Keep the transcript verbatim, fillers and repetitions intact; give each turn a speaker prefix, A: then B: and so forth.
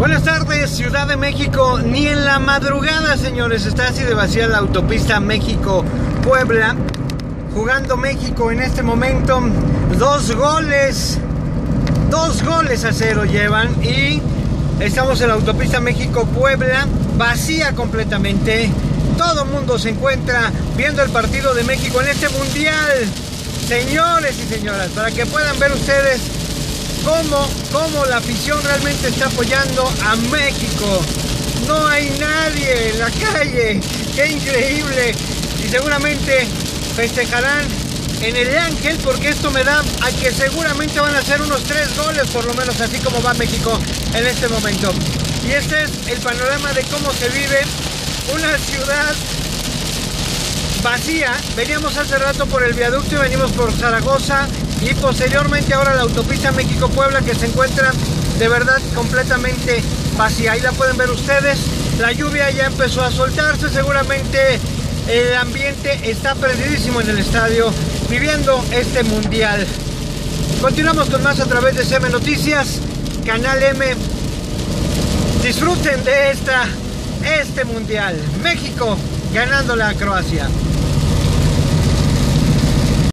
A: Buenas tardes, Ciudad de México. Ni en la madrugada, señores, está así de vacía la autopista México-Puebla. Jugando México en este momento. Dos goles. Dos goles a cero llevan. Y estamos en la autopista México-Puebla. Vacía completamente. Todo el mundo se encuentra viendo el partido de México en este mundial. Señores y señoras, para que puedan ver ustedes Cómo, cómo la afición realmente está apoyando a México. No hay nadie en la calle. ¡Qué increíble! Y seguramente festejarán en el Ángel, porque esto me da a que seguramente van a hacer unos tres goles, por lo menos así como va México en este momento. Y este es el panorama de cómo se vive una ciudad vacía. Veníamos hace rato por el viaducto y venimos por Zaragoza. Y posteriormente ahora la autopista México-Puebla, que se encuentra de verdad completamente vacía. Ahí la pueden ver ustedes. La lluvia ya empezó a soltarse. Seguramente el ambiente está perdidísimo en el estadio, viviendo este mundial. Continuamos con más a través de C M Noticias, Canal M. Disfruten de esta, este mundial. México ganándole a Croacia.